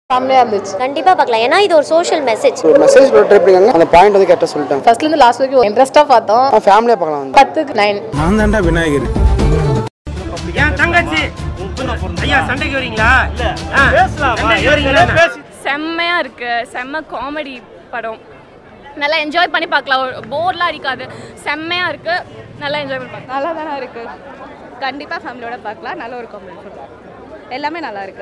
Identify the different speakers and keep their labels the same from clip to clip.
Speaker 1: செம்மையா இருந்துச்சு.
Speaker 2: கண்டிப்பா பார்க்கலாம். ஏன்னா இது ஒரு சோஷியல் மெசேஜ்.
Speaker 3: ஒரு மெசேஜ் போட்டுருப்பீங்க. அந்த பாயிண்ட் வந்து கரெக்டா சொல்லிட்டேன்.
Speaker 1: ஃபர்ஸ்ட்ல இருந்து லாஸ்ட் வரைக்கும் இன்ட்ரெஸ்டா பார்த்தோம்.
Speaker 3: ஃபேமிலியா பார்க்கலாம்.
Speaker 1: 10க்கு 9.
Speaker 4: நான் தான்டா விநாயகர்.
Speaker 5: ஏன் தங்கச்சி ஐயா சண்டைக்கு வரீங்களா? இல்ல
Speaker 6: செம்மையா இருக்கு. செம்ம காமெடி படம். நல்லா என்ஜாய் பண்ணி பார்க்கலாம். போர்லாம் அடிக்காது. செம்மையா இருக்கு. நல்லா என்ஜாய் பண்ணி பார்க்கலாம். நல்லா தானே இருக்கு. கண்டிப்பா ஃபேமிலியோட பார்க்கலாம். நல்ல ஒரு காமெடி படம். எல்லாமே நல்லா இருக்கு.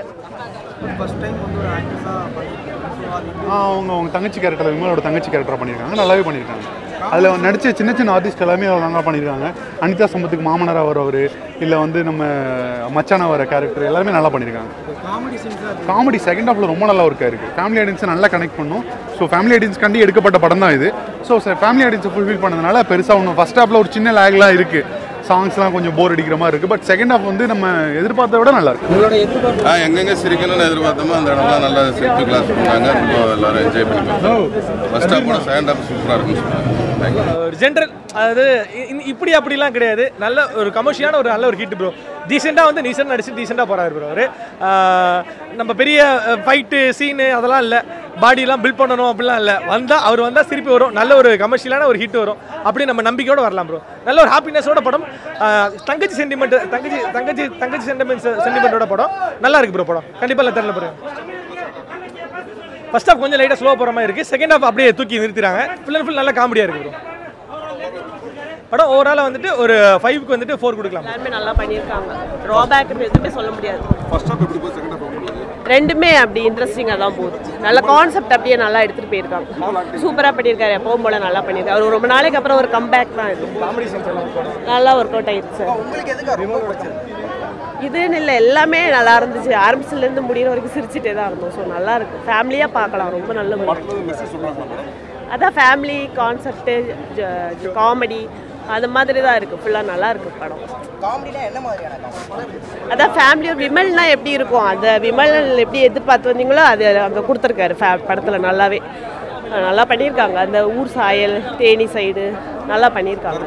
Speaker 7: அவங்க தங்கச்சி கேரக்டர் விமலோட தங்கச்சி கேரக்டர் பண்ணியிருக்காங்க. நல்லாவே பண்ணியிருக்காங்க. அதில் நடித்த சின்ன சின்ன ஆர்டிஸ்ட் எல்லாமே நல்லா பண்ணியிருக்காங்க. அனிதா சம்பத்துக்கு மாமனாராக வரவர், இல்லை வந்து நம்ம மச்சானா வர கேரக்டர் எல்லாமே நல்லா பண்ணியிருக்காங்க. காமெடி செகண்ட் ஹாஃபில் ரொம்ப நல்லா ஒர்க்காக இருக்குது. ஃபேமிலி ஆடியன்ஸை நல்லா கனெக்ட் பண்ணும். ஸோ ஃபேமிலி ஆடியன்ஸ்காண்டி எடுக்கப்பட்ட படம் தான் இது. ஸோ ஃபேமிலி ஆடியன்ஸை ஃபுல்ஃபில் பண்ணதுனால பெருசாக ஒன்றும் ஃபஸ்ட் ஹாஃபில் ஒரு சின்ன லேக்லாம் இருக்குது. சாங்ஸ்லாம் கொஞ்சம் போர் அடிக்கிற மாதிரி இருக்குது. பட் செகண்ட் ஹாஃப் வந்து நம்ம எதிர்பார்த்த விட நல்லா இருக்கு.
Speaker 8: எங்கெங்க சிரிக்கணும்னு எதிர்பார்த்தோமோ அந்த இடம்லாம் நல்லா சிரிப்பு கிளாஸ் பண்ணாங்க. எல்லாரும் என்ஜாய் பண்ணி ஃபர்ஸ்ட் ஹாஃப் செகண்ட் ஹாஃப் சூப்பராக இருக்குன்னு சொன்னாங்க.
Speaker 9: ஒரு ஜென்ரல், அதாவது இப்படி அப்படிலாம் கிடையாது. நல்ல ஒரு கமர்ஷியலான ஒரு நல்ல ஒரு ஹிட் ப்ரோ. டீசெண்டாக வந்து நீசன் நடிச்சு டீசெண்டாக போகிறாரு ப்ரோ. அவர் நம்ம பெரிய ஃபைட்டு சீனு அதெல்லாம் இல்லை, பாடியெலாம் பில்ட் பண்ணணும் அப்படிலாம் இல்லை. அவர் வந்தால் சிரிப்பு வரும். நல்ல ஒரு கமர்ஷியலான ஒரு ஹிட் வரும். அப்படி நம்ம நம்பிக்கையோடு வரலாம் ப்ரோ. நல்ல ஒரு ஹாப்பினஸோட படம். தங்கச்சி சென்டிமெண்ட் தங்கச்சி சென்டிமெண்ட்டோட படம் நல்லா இருக்குது ப்ரோ. படம் கண்டிப்பாக இல்லை தெரியல ப்ரோ. ஃபர்ஸ்ட் ஹாஃப் கொஞ்சம் லைட்டாக ஸ்லோவாக போகிற மாதிரி இருக்குது. செகண்ட் ஹாஃப் அப்படியே தூக்கி நிறுத்திறாங்க. ஃபுல் அண்ட் ஃபுல் நல்ல காமெடியாக இருக்குது ப்ரோ. படம் ஓவராலாக வந்துட்டு ஒரு 5க்கு வந்துட்டு 4 கொடுக்கலாம்.
Speaker 10: எல்லாருமே நல்லா பண்ணியிருக்காங்க. ட்ராபேக்னு எதுவுமே சொல்ல முடியாது. ரெண்டுமே அப்படி இன்ட்ரெஸ்டிங்காக தான் போகுது. நல்ல கான்செப்ட் அப்படியே நல்லா எடுத்துகிட்டு போயிருக்காங்க. சூப்பராக பண்ணியிருக்காரு. எப்பவும் போல நல்லா பண்ணியிருக்காரு. அவர் ரொம்ப நாளைக்கு அப்புறம் ஒரு கம்பேக் தான் இது. நல்லா ஒர்க் அவுட் ஆயிடுச்சு. இதுன்னு இல்லை, எல்லாமே நல்லா இருந்துச்சு. ஆரம்பிச்சிலேருந்து முடிகிற வரைக்கும் சிரிச்சுட்டே தான் இருந்தோம். ஸோ நல்லா இருக்கு. ஃபேமிலியாக பார்க்கலாம். ரொம்ப நல்ல அதான் ஃபேமிலி கான்செப்டு, காமெடி அது மாதிரி தான் இருக்குது. ஃபுல்லாக நல்லா இருக்குது படம். அதான் ஃபேமிலியாக விமல்னா எப்படி இருக்கும், அந்த விமல் எப்படி எதிர்பார்த்து வந்தீங்களோ அது அங்கே கொடுத்துருக்காரு படத்தில். நல்லாவே நல்லா பண்ணியிருக்காங்க. அந்த ஊர் சாயல், தேனி சைடு நல்லா பண்ணியிருக்காங்க.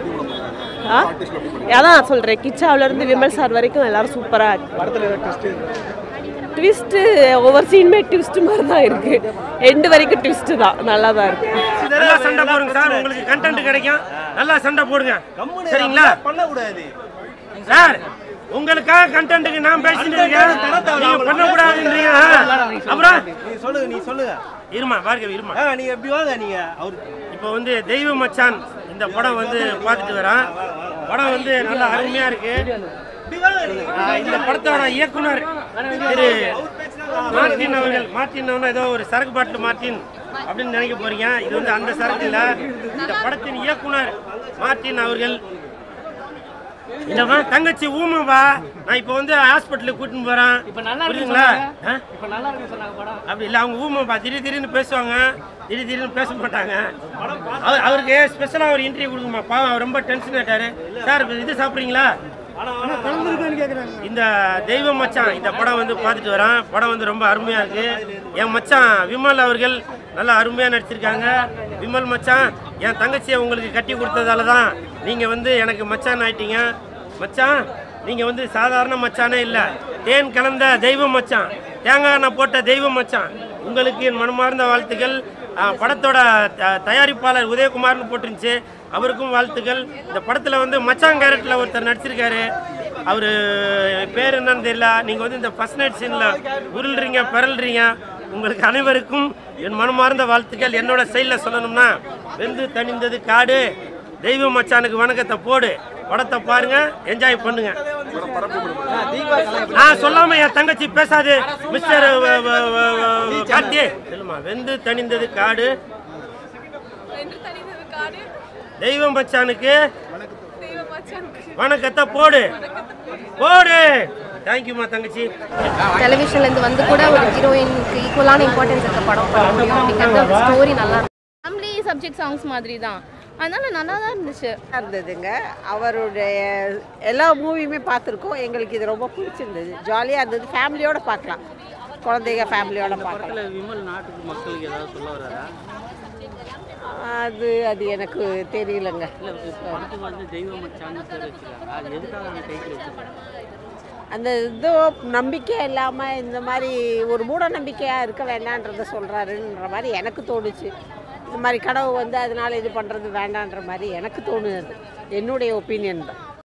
Speaker 10: அதான் சொல்கிறேன், கிச்சாவிலேருந்து விமல் சார் வரைக்கும் எல்லோரும் சூப்பராக. ட்விஸ்ட்டு ஒவ்வொரு சீனுமே ட்விஸ்ட் மாதிரி தான் இருக்குது. எண்டு வரைக்கும் ட்விஸ்ட்டு தான். நல்லா தான் இருக்குது.
Speaker 5: நல்லா சண்டை போடுங்க சார். உங்களுக்கு கண்டென்ட் கிடைக்கும். நல்லா சண்டை போடுங்க. சரிங்களா? பண்ணக்கூடாது சார். உங்களுக்காக கண்டென்ட்டுக்கு நான் பேசிட்டு இருக்கேன். நீங்க பண்ணக்கூடாதுன்றீங்க. அப்புறம் நீ சொல்லுங்க. இருமா பார்க்க இருமா. நீங்க எப்படி வாங்க. நீங்க அவர் இப்போ வந்து தெய்வ மச்சான் இந்த படம் வந்து பார்த்துட்டு வரான். படம் வந்து நல்லா அருமையா இருக்கு. இந்த படத்தோட இயக்குனர் திரு மார்டின் அவர்கள். மார்டின் ஏதோ ஒரு சரக்கு பாட்டில் மார்டின் அப்படின்னு நினைக்க போறீங்க. இது வந்து அந்த சரக்கு இல்லை. இந்த படத்தின் இயக்குனர் மார்டின் அவர்கள். இல்லவா தங்கச்சி ஊமாவா? நான் இப்போ வந்து ஹாஸ்பிட்டலுக்கு கூட்டின்னு போறேன். புரியுதுங்களா? அப்படி இல்லை, அவங்க ஊமாப்பா. திடீர்னு பேசுவாங்க, திடீர்னு பேச மாட்டாங்க. அவருக்கு ஸ்பெஷலாக ஒரு இன்டர்வியூ கொடுக்குமா. பாவம் அவர் ரொம்ப டென்ஷன் ஆயிட்டாரு. சார் இது சாப்பிட்றீங்களா? இந்த தெய்வ மச்சான் இந்த படம் வந்து பார்த்துட்டு வரேன். படம் வந்து ரொம்ப அருமையாக இருக்குது. என் மச்சான் விமல் அவர்கள் நல்லா அருமையாக நடிச்சிருக்காங்க. விமல் மச்சான், என் தங்கச்சியை உங்களுக்கு கட்டி கொடுத்ததால தான் நீங்கள் வந்து எனக்கு மச்சான் ஆயிட்டீங்க. மச்சான், நீங்கள் வந்து சாதாரண மச்சானே இல்லை, தேன் கலந்த தெய்வ மச்சான், தேங்காய் எண்ணெய் போட்ட தெய்வ மச்சான். உங்களுக்கு என் மனமார்ந்த வாழ்த்துக்கள். படத்தோட தயாரிப்பாளர் உதயகுமார்னு போட்டுருந்துச்சு, அவருக்கும் வாழ்த்துக்கள். இந்த படத்தில் வந்து மச்சான் கேரக்டரில் ஒருத்தர் நடிச்சிருக்காரு. அவர் பேர் என்னன்னு தெரியல. நீங்கள் வந்து இந்த ஃபர்ஸ்ட் நைட் சீனில் உருள்றீங்க, பிறல்றீங்க. உங்களுக்கு அனைவருக்கும் என் மனமார்ந்த வாழ்த்துக்கள். என்னோட சைடில் சொல்லணும்னா, வெந்து தணிந்தது காடு, தெய்வ மச்சானுக்கு வணக்கத்தை போடு. படத்தை பாருங்க, என்ஜாய் பண்ணுங்க. நான் சொல்லாம என் தங்கச்சி பேசாது. மிஸ்டர் கார்த்தி சொல்லுமா. வெந்து தணிந்தது காடு, தெய்வ மச்சானுக்கு வணக்கத்தை போடு போடு. தேங்க்யூமா தங்கச்சி.
Speaker 2: டெலிவிஷன்லேருந்து வந்து கூட ஒரு ஹீரோயினுக்கு ஈக்குவலான இம்பார்ட்டன்ஸ் இருக்க படம் பண்ண முடியும் அப்படிங்கிறது ஸ்டோரி நல்லா இருக்கும்.
Speaker 6: ஃபேமிலி சப்ஜெக்ட் சாங்ஸ் மாதிரி தான். அதனால நல்லா தான்
Speaker 10: இருந்ததுங்க. அவருடைய எல்லா மூவியுமே பார்த்துருக்கோம். எங்களுக்கு இது ரொம்ப பிடிச்சிருந்தது. ஜாலியாக இருந்தது. ஃபேமிலியோடு பார்க்கலாம். குழந்தைங்க ஃபேமிலியோட பார்க்கலாம்.
Speaker 5: விமல் நாட்டுக்கு மக்களுக்கு ஏதாவது சொல்ல வராரா?
Speaker 10: அது எனக்கு தெரியலங்க.
Speaker 5: இல்லை, படத்துக்கு வந்து தெய்வ மச்சான்னு பேர் வச்சுருக்காங்க. அது எதுக்காக அந்த டைட்டில் வச்சுருக்காங்க?
Speaker 4: அந்த இது நம்பிக்கை இல்லாமல் இந்த மாதிரி ஒரு மூட நம்பிக்கையாக இருக்க வேண்டான்றதை சொல்கிறாருன்ற மாதிரி எனக்கு தோணுச்சு. இந்த மாதிரி கடவுள் வந்து அதனால் இது பண்ணுறது வேண்டான்ற மாதிரி எனக்கு தோணுது. என்னுடைய ஒப்பீனியன் தான்.